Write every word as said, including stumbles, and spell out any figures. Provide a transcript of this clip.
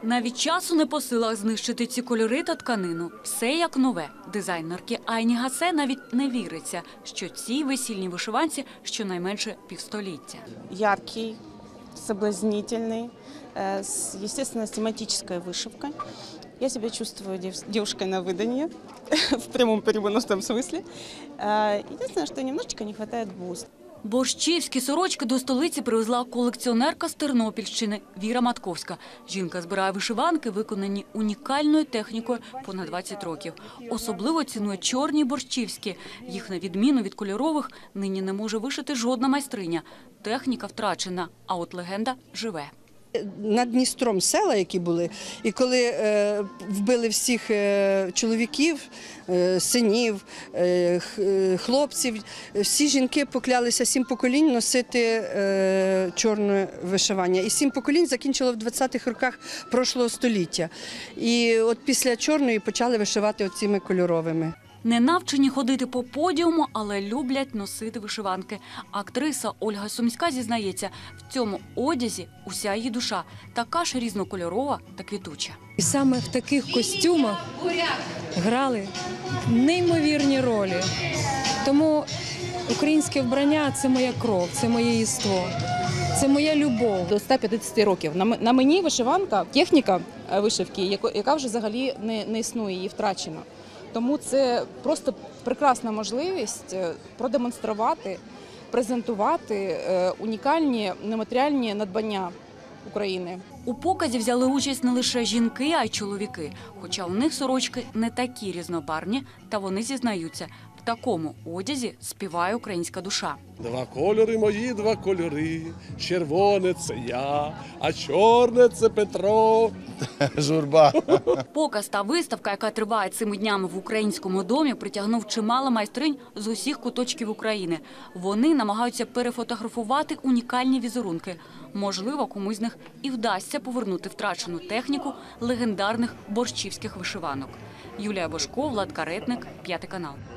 Навіть часу не по силах знищити ці кольори та тканину. Все як нове. Дизайнерки Айні Гасе навіть не віриться, що цій весільній вишиванці щонайменше півстоліття. Яркий, соблазнительный, с, естественно, с тематической вышивкой. Я себя чувствую девушкой на выданье, в прямом переносном смысле. Единственное, что немножечко не хватает бус. Борщівські сорочки до столиці привезла колекціонерка з Тернопільщини Віра Матковська. Жінка збирає вишиванки, виконані унікальною технікою понад двадцять років. Особливо цінує чорні борщівські. Їх, на відміну від кольорових, нині не може вишити жодна майстриня. Техніка втрачена, а от легенда живе. Над Дністром села, які були, і коли е, вбили всіх е, чоловіків, е, синів, е, хлопців, всі жінки поклялися сім поколінь носити е, чорне вишивання. І сім поколінь закінчило в двадцятих роках прошлого століття. І от після чорної почали вишивати оціми кольоровими. Не навчені ходити по подіуму, але люблять носити вишиванки. Актриса Ольга Сумська зізнається, в цьому одязі уся її душа. Така ж різнокольорова та квітуча. І саме в таких костюмах грали неймовірні ролі. Тому українське вбрання – це моя кров, це моє єство, це моя любов. До ста п'ятдесяти років. На мені вишиванка, техніка вишивки, яка вже взагалі не, не існує, її втрачено. Тому це просто прекрасна можливість продемонструвати, презентувати унікальні нематеріальні надбання України. У показі взяли участь не лише жінки, а й чоловіки. Хоча у них сорочки не такі різнобарвні, та вони зізнаються, в такому одязі співає українська душа. Два кольори мої, два кольори, червоне – це я, а чорне – це Петро. Журба. Показ та виставка, яка триває цими днями в Українському домі, притягнув чимало майстринь з усіх куточків України. Вони намагаються перефотографувати унікальні візерунки. Можливо, комусь з них і вдасться повернути втрачену техніку легендарних борщівських вишиванок. Юлія Бошко, Влад Каретник, П'ятий канал.